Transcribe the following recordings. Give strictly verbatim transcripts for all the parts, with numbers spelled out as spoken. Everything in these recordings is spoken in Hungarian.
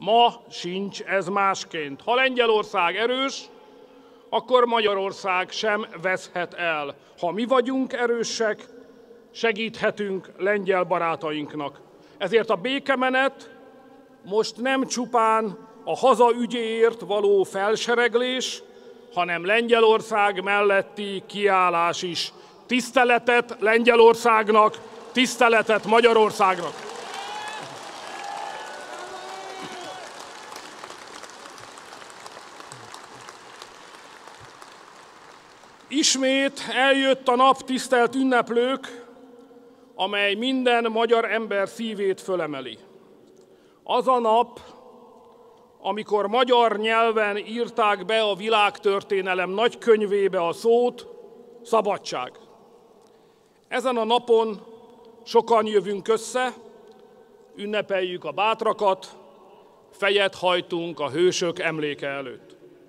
Ma sincs ez másként. Ha Lengyelország erős, akkor Magyarország sem veszhet el. Ha mi vagyunk erősek, segíthetünk lengyel barátainknak. Ezért a békemenet most nem csupán a haza ügyéért való felsereglés, hanem Lengyelország melletti kiállás is. Tiszteletet Lengyelországnak, tiszteletet Magyarországnak! Ismét eljött a nap, tisztelt ünneplők, amely minden magyar ember szívét fölemeli. Az a nap, amikor magyar nyelven írták be a világtörténelem nagykönyvébe a szót, szabadság. Ezen a napon sokan jövünk össze, ünnepeljük a bátrakat, fejet hajtunk a hősök emléke előtt.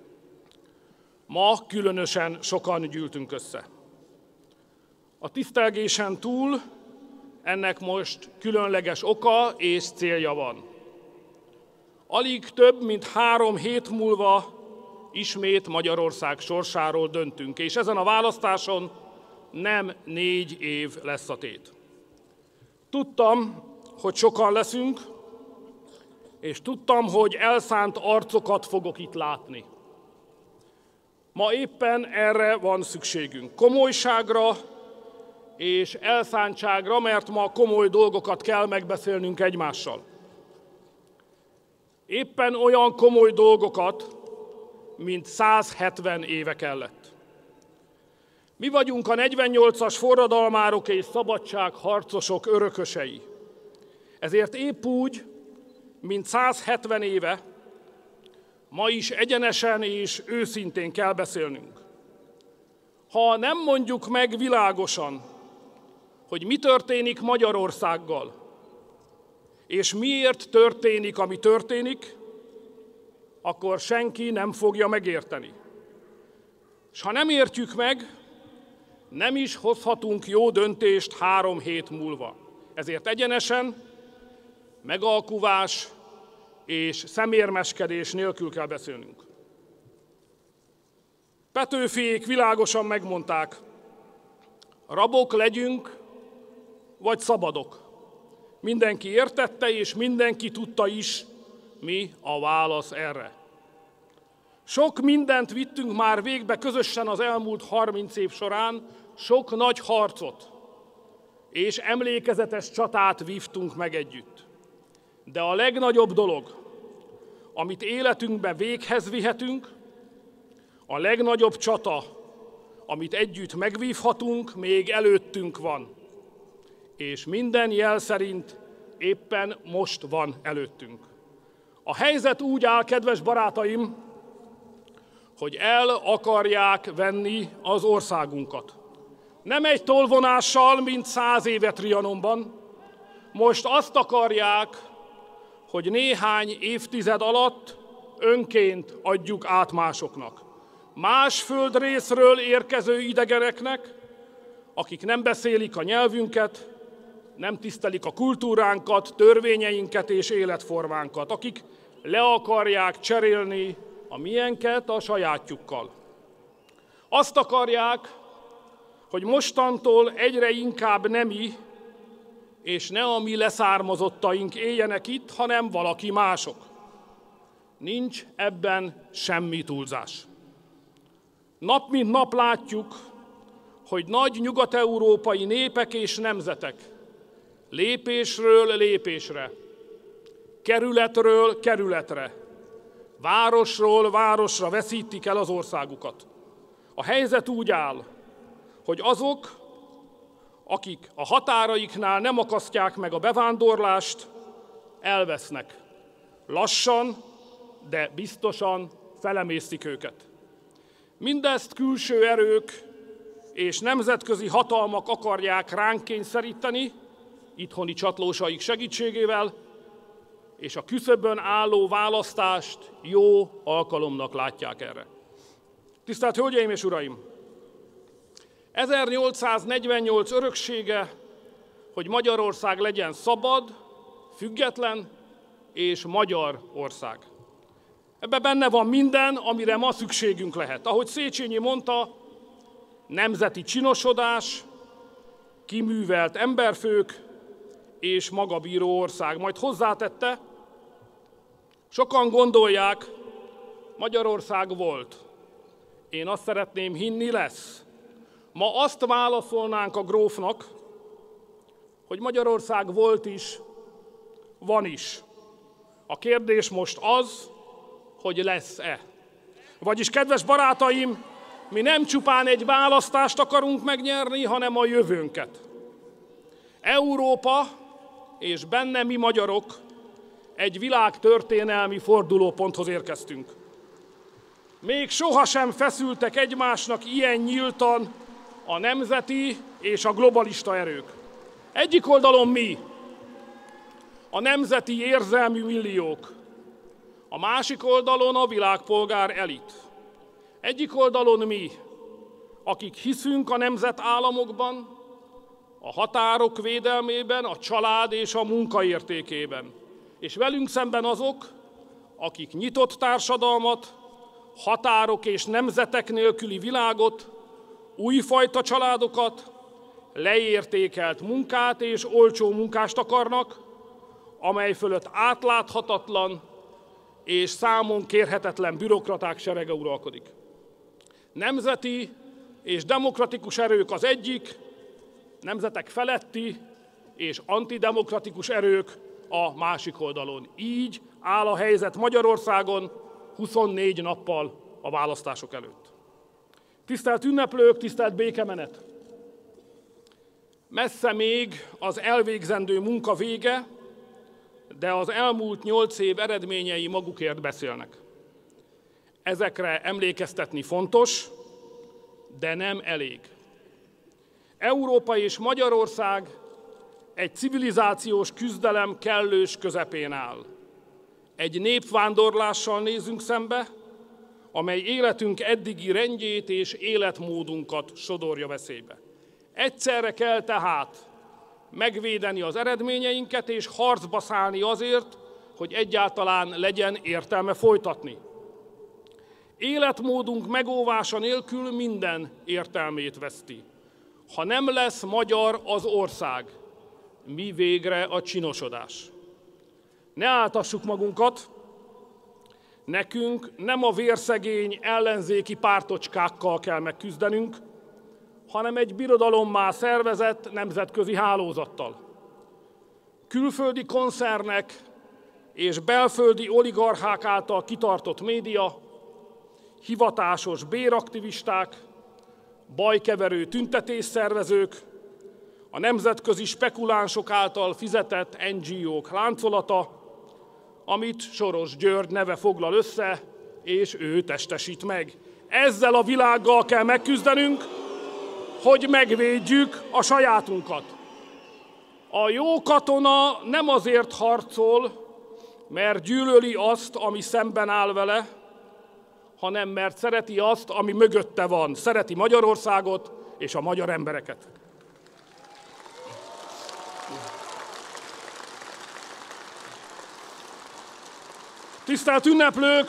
Ma különösen sokan gyűltünk össze. A tisztelgésen túl ennek most különleges oka és célja van. Alig több, mint három hét múlva ismét Magyarország sorsáról döntünk, és ezen a választáson nem négy év lesz a tét. Tudtam, hogy sokan leszünk, és tudtam, hogy elszánt arcokat fogok itt látni. Ma éppen erre van szükségünk, komolyságra és elszántságra, mert ma komoly dolgokat kell megbeszélnünk egymással. Éppen olyan komoly dolgokat, mint százhetven éve kellett. Mi vagyunk a negyvennyolcas forradalmárok és szabadságharcosok örökösei. Ezért épp úgy, mint százhetven éve, ma is egyenesen és őszintén kell beszélnünk. Ha nem mondjuk meg világosan, hogy mi történik Magyarországgal, és miért történik, ami történik, akkor senki nem fogja megérteni. És ha nem értjük meg, nem is hozhatunk jó döntést három hét múlva. Ezért egyenesen, megalkuvás és szemérmeskedés nélkül kell beszélnünk. Petőfiék világosan megmondták, rabok legyünk, vagy szabadok. Mindenki értette, és mindenki tudta is, mi a válasz erre. Sok mindent vittünk már végbe közösen az elmúlt harminc év során, sok nagy harcot és emlékezetes csatát vívtunk meg együtt. De a legnagyobb dolog, amit életünkben véghez vihetünk, a legnagyobb csata, amit együtt megvívhatunk, még előttünk van. És minden jel szerint éppen most van előttünk. A helyzet úgy áll, kedves barátaim, hogy el akarják venni az országunkat. Nem egy tolvonással, mint száz éve Trianonban. Most azt akarják, hogy néhány évtized alatt önként adjuk át másoknak. Más földrészről érkező idegeneknek, akik nem beszélik a nyelvünket, nem tisztelik a kultúránkat, törvényeinket és életformánkat, akik le akarják cserélni a miénket a sajátjukkal. Azt akarják, hogy mostantól egyre inkább nem mi, és ne a mi leszármazottaink éljenek itt, hanem valaki mások. Nincs ebben semmi túlzás. Nap mint nap látjuk, hogy nagy nyugat-európai népek és nemzetek lépésről lépésre, kerületről kerületre, városról városra veszítik el az országukat. A helyzet úgy áll, hogy azok, akik a határaiknál nem akasztják meg a bevándorlást, elvesznek. Lassan, de biztosan felemésztik őket. Mindezt külső erők és nemzetközi hatalmak akarják ránk kényszeríteni, itthoni csatlósaik segítségével, és a küszöbön álló választást jó alkalomnak látják erre. Tisztelt Hölgyeim és Uraim! ezernyolcszáznegyvennyolc öröksége, hogy Magyarország legyen szabad, független és magyar ország. Ebben benne van minden, amire ma szükségünk lehet. Ahogy Széchenyi mondta, nemzeti csinosodás, kiművelt emberfők és magabíró ország. Majd hozzátette, sokan gondolják, Magyarország volt. Én azt szeretném hinni, lesz. Ma azt válaszolnánk a grófnak, hogy Magyarország volt is, van is. A kérdés most az, hogy lesz-e. Vagyis, kedves barátaim, mi nem csupán egy választást akarunk megnyerni, hanem a jövőnket. Európa, és benne mi magyarok, egy világtörténelmi fordulóponthoz érkeztünk. Még sohasem feszültek egymásnak ilyen nyíltan a nemzeti és a globalista erők. Egyik oldalon mi, a nemzeti érzelmű milliók, a másik oldalon a világpolgár elit. Egyik oldalon mi, akik hiszünk a nemzetállamokban, a határok védelmében, a család és a munka értékében. És velünk szemben azok, akik nyitott társadalmat, határok és nemzetek nélküli világot, újfajta családokat, leértékelt munkát és olcsó munkást akarnak, amely fölött átláthatatlan és számon kérhetetlen bürokraták serege uralkodik. Nemzeti és demokratikus erők az egyik, nemzetek feletti és antidemokratikus erők a másik oldalon. Így áll a helyzet Magyarországon huszonnégy nappal a választások előtt. Tisztelt ünneplők, tisztelt békemenet! Messze még az elvégzendő munka vége, de az elmúlt nyolc év eredményei magukért beszélnek. Ezekre emlékeztetni fontos, de nem elég. Európa és Magyarország egy civilizációs küzdelem kellős közepén áll. Egy népvándorlással nézünk szembe, amely életünk eddigi rendjét és életmódunkat sodorja veszélybe. Egyszerre kell tehát megvédeni az eredményeinket és harcba szállni azért, hogy egyáltalán legyen értelme folytatni. Életmódunk megóvása nélkül minden értelmét veszti. Ha nem lesz magyar az ország, mi végre a csinosodás? Ne áltassuk magunkat, nekünk nem a vérszegény ellenzéki pártocskákkal kell megküzdenünk, hanem egy birodalommá szervezett nemzetközi hálózattal. Külföldi koncernek és belföldi oligarchák által kitartott média, hivatásos béraktivisták, bajkeverő tüntetésszervezők, a nemzetközi spekulánsok által fizetett en gé ók láncolata, amit Soros György neve foglal össze, és ő testesít meg. Ezzel a világgal kell megküzdenünk, hogy megvédjük a sajátunkat. A jó katona nem azért harcol, mert gyűlöli azt, ami szemben áll vele, hanem mert szereti azt, ami mögötte van. Szereti Magyarországot és a magyar embereket. Tisztelt ünneplők!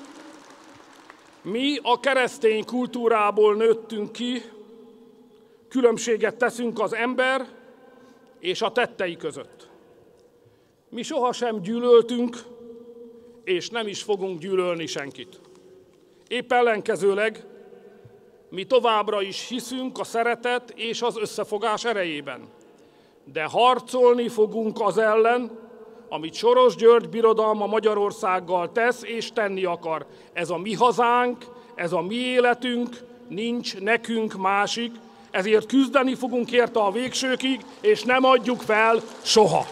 Mi a keresztény kultúrából nőttünk ki, különbséget teszünk az ember és a tettei között. Mi sohasem gyűlöltünk, és nem is fogunk gyűlölni senkit. Épp ellenkezőleg, mi továbbra is hiszünk a szeretet és az összefogás erejében. De harcolni fogunk az ellen, amit Soros György birodalma Magyarországgal tesz és tenni akar. Ez a mi hazánk, ez a mi életünk, nincs nekünk másik, ezért küzdeni fogunk érte a végsőkig, és nem adjuk fel soha.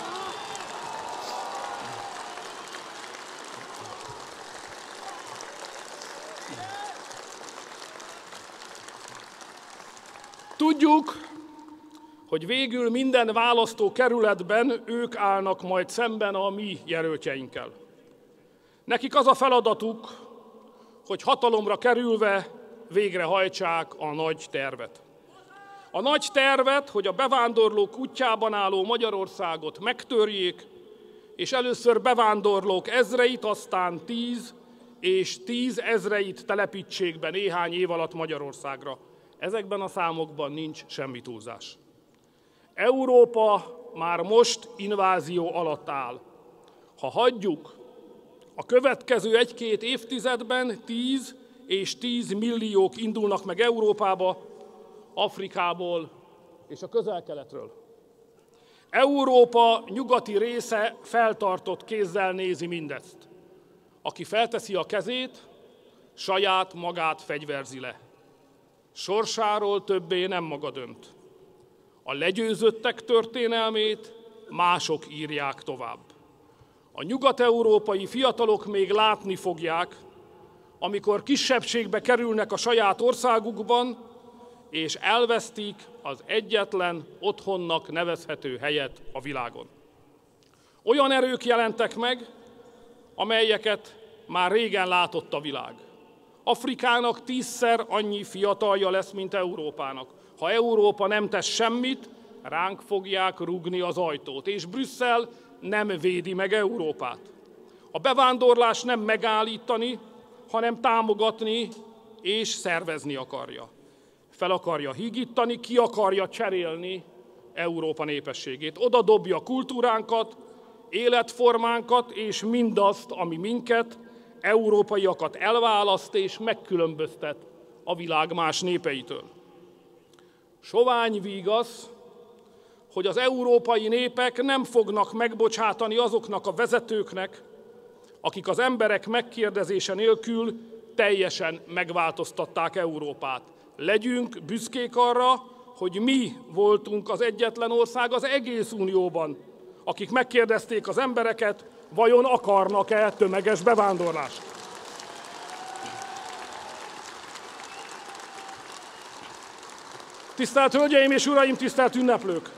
Tudjuk, hogy végül minden választókerületben ők állnak majd szemben a mi jelöltjeinkkel. Nekik az a feladatuk, hogy hatalomra kerülve végrehajtsák a nagy tervet. A nagy tervet, hogy a bevándorlók útjában álló Magyarországot megtörjék, és először bevándorlók ezreit, aztán tíz és tíz ezreit telepítsék be néhány év alatt Magyarországra. Ezekben a számokban nincs semmi túlzás. Európa már most invázió alatt áll. Ha hagyjuk, a következő egy-két évtizedben tíz és tíz milliók indulnak meg Európába, Afrikából és a Közel-Keletről. Európa nyugati része feltartott kézzel nézi mindezt. Aki felteszi a kezét, saját magát fegyverzi le. Sorsáról többé nem maga dönt. A legyőzöttek történelmét mások írják tovább. A nyugat-európai fiatalok még látni fogják, amikor kisebbségbe kerülnek a saját országukban, és elvesztik az egyetlen otthonnak nevezhető helyet a világon. Olyan erők jelentek meg, amelyeket már régen látott a világ. Afrikának tízszer annyi fiatalja lesz, mint Európának. Ha Európa nem tesz semmit, ránk fogják rúgni az ajtót, és Brüsszel nem védi meg Európát. A bevándorlás nem megállítani, hanem támogatni és szervezni akarja. Fel akarja hígítani, ki akarja cserélni Európa népességét. Oda dobja kultúránkat, életformánkat és mindazt, ami minket, európaiakat elválaszt és megkülönböztet a világ más népeitől. Sovány víg az, hogy az európai népek nem fognak megbocsátani azoknak a vezetőknek, akik az emberek megkérdezése nélkül teljesen megváltoztatták Európát. Legyünk büszkék arra, hogy mi voltunk az egyetlen ország az egész Unióban, akik megkérdezték az embereket, vajon akarnak-e tömeges bevándorlást. Tisztelt Hölgyeim és Uraim, tisztelt ünneplők!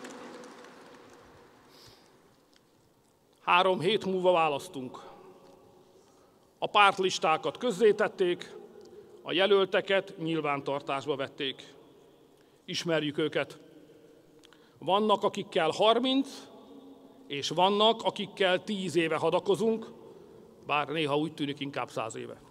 Három hét múlva választunk. A pártlistákat közzétették, a jelölteket nyilvántartásba vették. Ismerjük őket. Vannak, akikkel harminc, és vannak, akikkel tíz éve hadakozunk, bár néha úgy tűnik, inkább száz éve.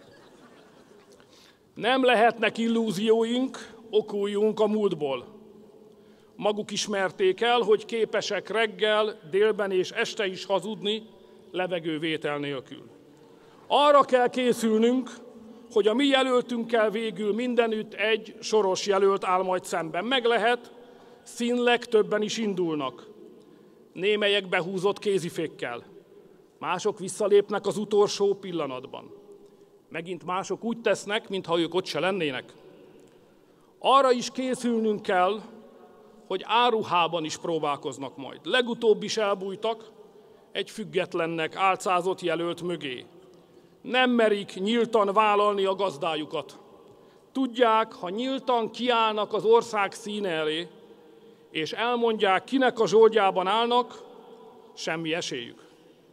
Nem lehetnek illúzióink, okuljunk a múltból. Maguk ismerték el, hogy képesek reggel, délben és este is hazudni, levegővétel nélkül. Arra kell készülnünk, hogy a mi jelöltünkkel végül mindenütt egy soros jelölt áll majd szemben. Meg lehet, színleg többen is indulnak. Némelyek behúzott kézifékkel, mások visszalépnek az utolsó pillanatban. Megint mások úgy tesznek, mintha ők ott se lennének. Arra is készülnünk kell, hogy áruhában is próbálkoznak majd. Legutóbb is elbújtak egy függetlennek álcázott jelölt mögé. Nem merik nyíltan vállalni a gazdájukat. Tudják, ha nyíltan kiállnak az ország színe elé, és elmondják, kinek a zsoldjában állnak, semmi esélyük.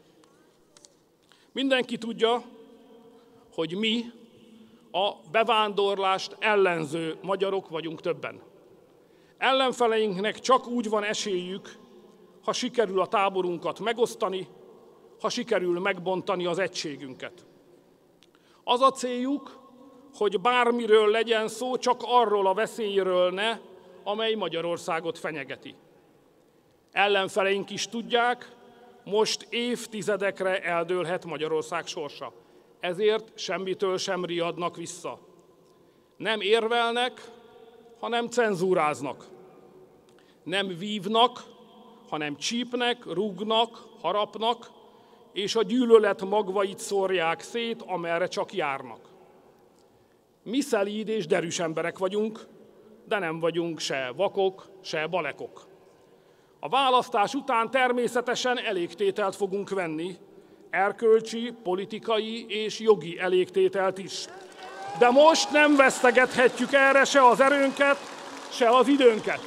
Mindenki tudja, hogy mi a bevándorlást ellenző magyarok vagyunk többen. Ellenfeleinknek csak úgy van esélyük, ha sikerül a táborunkat megosztani, ha sikerül megbontani az egységünket. Az a céljuk, hogy bármiről legyen szó, csak arról a veszélyről ne, amely Magyarországot fenyegeti. Ellenfeleink is tudják, most évtizedekre eldőlhet Magyarország sorsa. Ezért semmitől sem riadnak vissza. Nem érvelnek, hanem cenzúráznak. Nem vívnak, hanem csípnek, rúgnak, harapnak, és a gyűlölet magvait szórják szét, amerre csak járnak. Mi szelíd és derűs emberek vagyunk, de nem vagyunk se vakok, se balekok. A választás után természetesen elégtételt fogunk venni, erkölcsi, politikai és jogi elégtételt is. De most nem vesztegethetjük erre se az erőnket, se az időnket.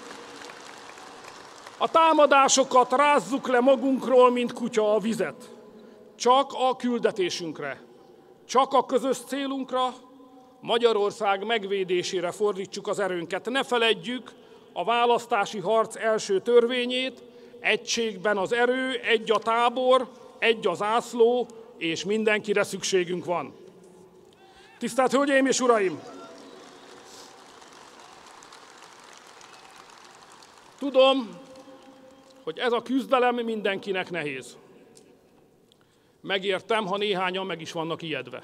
A támadásokat rázzuk le magunkról, mint kutya a vizet. Csak a küldetésünkre, csak a közös célunkra, Magyarország megvédésére fordítsuk az erőnket. Ne feledjük a választási harc első törvényét, egységben az erő, egy a tábor, egy az zászló, és mindenkire szükségünk van. Tisztelt Hölgyeim és Uraim! Tudom, hogy ez a küzdelem mindenkinek nehéz. Megértem, ha néhányan meg is vannak ijedve.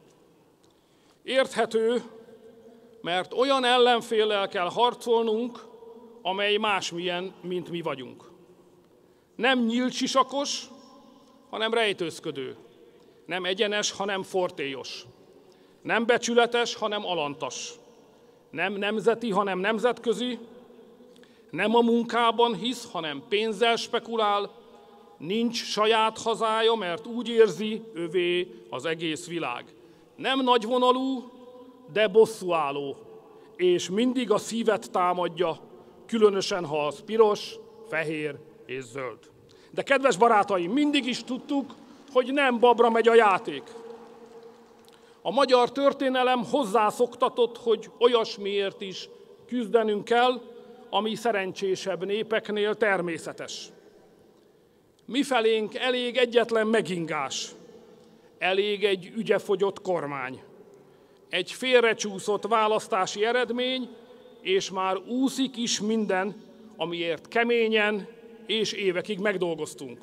Érthető, mert olyan ellenféllel kell harcolnunk, amely másmilyen, mint mi vagyunk. Nem nyílt sisakos, hanem rejtőzködő. Nem egyenes, hanem fortélyos. Nem becsületes, hanem alantas. Nem nemzeti, hanem nemzetközi. Nem a munkában hisz, hanem pénzzel spekulál. Nincs saját hazája, mert úgy érzi, övé az egész világ. Nem nagyvonalú, de bosszúálló, és mindig a szívet támadja, különösen ha az piros, fehér és zöld. De kedves barátaim, mindig is tudtuk, hogy nem babra megy a játék. A magyar történelem hozzászoktatott, hogy olyasmiért is küzdenünk kell, ami szerencsésebb népeknél természetes. Mifelénk elég egyetlen megingás, elég egy ügyefogyott kormány, egy félrecsúszott választási eredmény, és már úszik is minden, amiért keményen és évekig megdolgoztunk.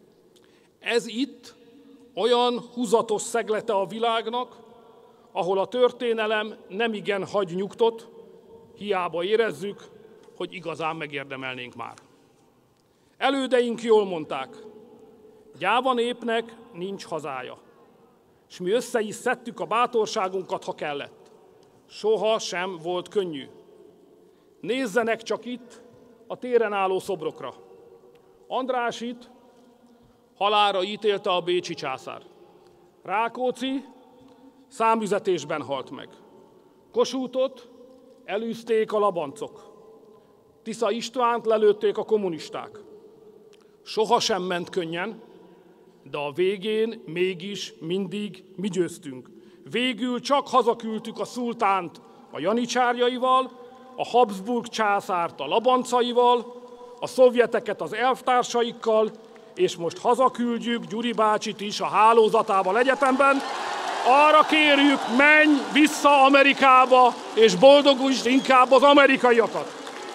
Ez itt olyan húzatos szeglete a világnak, ahol a történelem nemigen hagy nyugtot, hiába érezzük, hogy igazán megérdemelnénk már. Elődeink jól mondták, gyáva népnek nincs hazája, és mi össze is szedtük a bátorságunkat, ha kellett. Soha sem volt könnyű. Nézzenek csak itt a téren álló szobrokra. Andrásit halálra ítélte a bécsi császár. Rákóczi számüzetésben halt meg. Kossuthot elűzték a labancok. Tisza Istvánt lelőtték a kommunisták. Soha sem ment könnyen, de a végén mégis mindig mi győztünk. Végül csak hazaküldtük a szultánt a janicsárjaival, a Habsburg császárt a labancaival, a szovjeteket az elvtársaikkal, és most hazaküldjük Gyuri bácsit is a hálózatával egyetemben. Arra kérjük, menj vissza Amerikába, és boldogítsd inkább az amerikaiakat.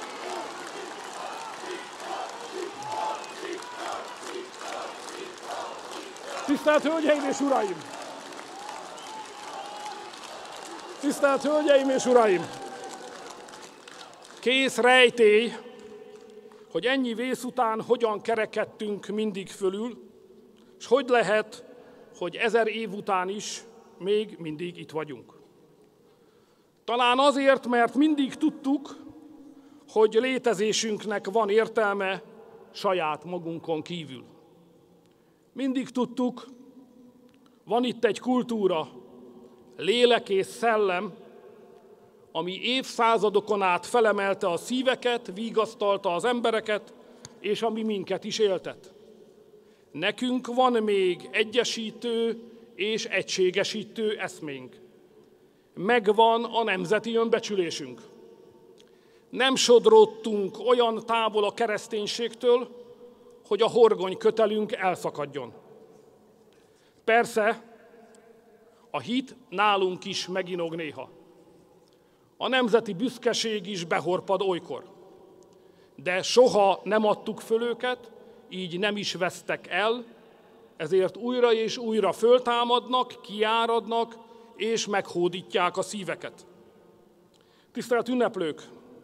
Tisztelt Hölgyeim és Uraim! Tisztelt Hölgyeim és Uraim! Kész rejtély, hogy ennyi vész után hogyan kerekedtünk mindig fölül, és hogy lehet, hogy ezer év után is még mindig itt vagyunk. Talán azért, mert mindig tudtuk, hogy létezésünknek van értelme saját magunkon kívül. Mindig tudtuk, van itt egy kultúra, lélek és szellem, ami évszázadokon át felemelte a szíveket, vigasztalta az embereket, és ami minket is éltet. Nekünk van még egyesítő és egységesítő eszménk. Megvan a nemzeti önbecsülésünk. Nem sodródtunk olyan távol a kereszténységtől, hogy a horgony kötelünk elszakadjon. Persze, a hit nálunk is meginog néha. A nemzeti büszkeség is behorpad olykor. De soha nem adtuk föl őket, így nem is vesztek el, ezért újra és újra föltámadnak, kiáradnak és meghódítják a szíveket. Tisztelt ünneplők!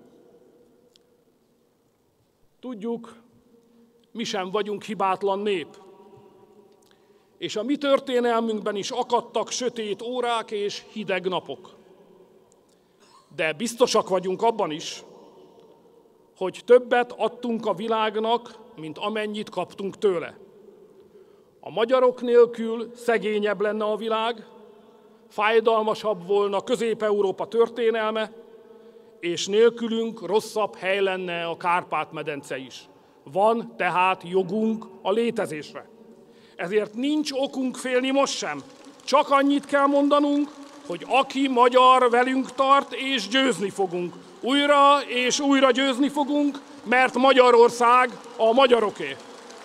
Tudjuk, mi sem vagyunk hibátlan nép. És a mi történelmünkben is akadtak sötét órák és hideg napok. De biztosak vagyunk abban is, hogy többet adtunk a világnak, mint amennyit kaptunk tőle. A magyarok nélkül szegényebb lenne a világ, fájdalmasabb volna Közép-Európa történelme, és nélkülünk rosszabb hely lenne a Kárpát-medence is. Van tehát jogunk a létezésre. Ezért nincs okunk félni most sem. Csak annyit kell mondanunk, hogy aki magyar velünk tart, és győzni fogunk. Újra és újra győzni fogunk, mert Magyarország a magyaroké.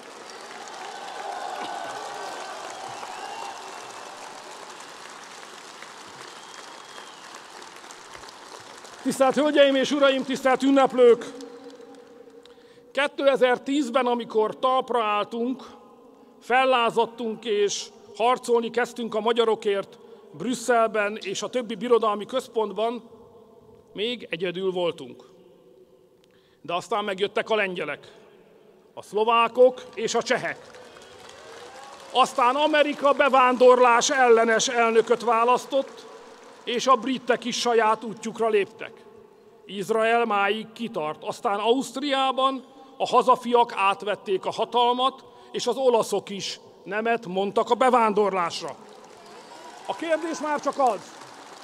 Tisztelt Hölgyeim és Uraim, tisztelt ünneplők! kétezer-tízben, amikor talpra álltunk, fellázadtunk és harcolni kezdtünk a magyarokért Brüsszelben és a többi birodalmi központban, még egyedül voltunk. De aztán megjöttek a lengyelek, a szlovákok és a csehek. Aztán Amerika bevándorlás ellenes elnököt választott, és a britek is saját útjukra léptek. Izrael máig kitart. Aztán Ausztriában a hazafiak átvették a hatalmat, és az olaszok is nemet mondtak a bevándorlásra. A kérdés már csak az.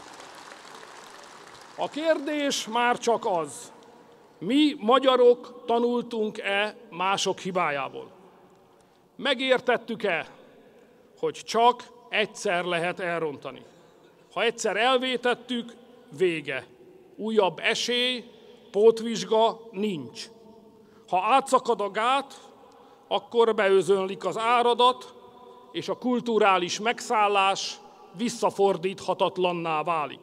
A kérdés már csak az. Mi magyarok tanultunk-e mások hibájából? Megértettük-e, hogy csak egyszer lehet elrontani? Ha egyszer elvétettük, vége. Újabb esély, pótvizsga nincs. Ha átszakad a gát, akkor beözönlik az áradat, és a kulturális megszállás visszafordíthatatlanná válik.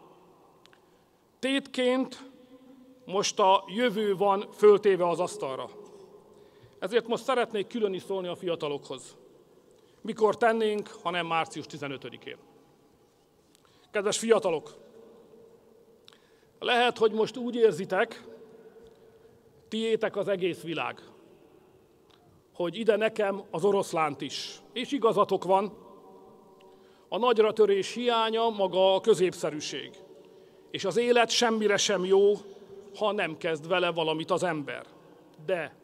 Tétként most a jövő van föltéve az asztalra. Ezért most szeretnék külön is szólni a fiatalokhoz. Mikor tennénk, ha nem március tizenötödikén. Kedves fiatalok! Lehet, hogy most úgy érzitek, tiétek az egész világ, hogy ide nekem az oroszlánt is. És igazatok van, a nagyratörés hiánya maga a középszerűség. És az élet semmire sem jó, ha nem kezd vele valamit az ember. De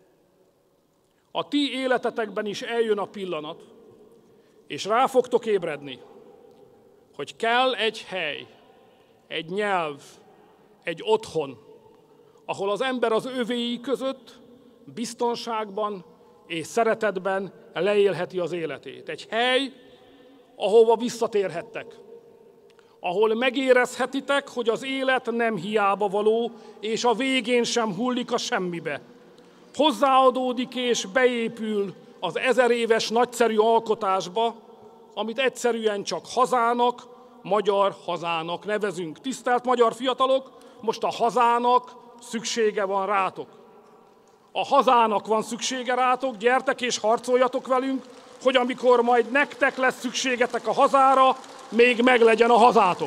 a ti életetekben is eljön a pillanat, és rá fogtok ébredni, hogy kell egy hely, egy nyelv, egy otthon, ahol az ember az övéi között biztonságban és szeretetben leélheti az életét. Egy hely, ahova visszatérhettek, ahol megérezhetitek, hogy az élet nem hiába való, és a végén sem hullik a semmibe. Hozzáadódik és beépül az ezer éves nagyszerű alkotásba, amit egyszerűen csak hazának, magyar hazának nevezünk. Tisztelt magyar fiatalok, most a hazának szüksége van rátok. A hazának van szüksége rátok, gyertek és harcoljatok velünk, hogy amikor majd nektek lesz szükségetek a hazára, még meglegyen a hazátok.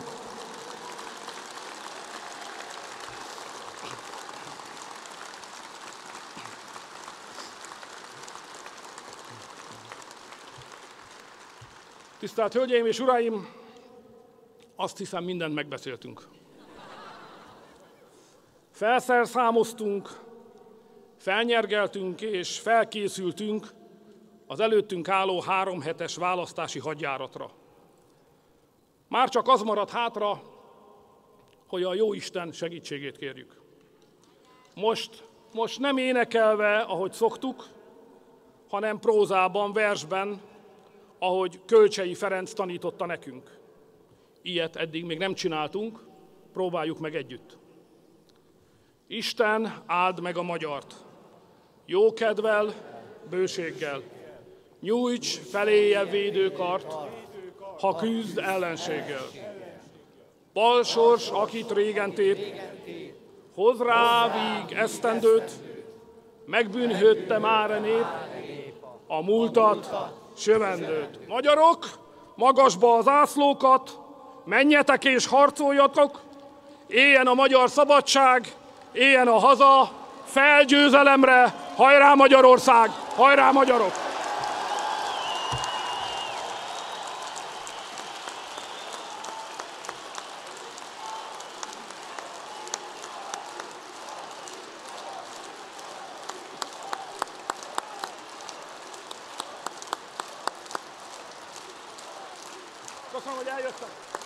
Tisztelt Hölgyeim és Uraim, azt hiszem, mindent megbeszéltünk. Felszerszámoztunk, felnyergeltünk és felkészültünk az előttünk álló három hetes választási hadjáratra. Már csak az maradt hátra, hogy a Jóisten segítségét kérjük. Most, most nem énekelve, ahogy szoktuk, hanem prózában, versben, ahogy Kölcsei Ferenc tanította nekünk. Ilyet eddig még nem csináltunk, próbáljuk meg együtt. Isten áld meg a magyart, jókedvel, bőséggel. Nyújts feléje védőkart, ha küzd ellenséggel. Bal sors, akit régen tép, hoz rá víg esztendőt, megbűnhődte már a nép, a múltat, sövendőt. Magyarok, magasba az zászlókat, menjetek és harcoljatok, éljen a magyar szabadság, éljen a haza, felgyőzelemre, hajrá Magyarország, hajrá magyarok! Köszönöm, hogy eljöttek!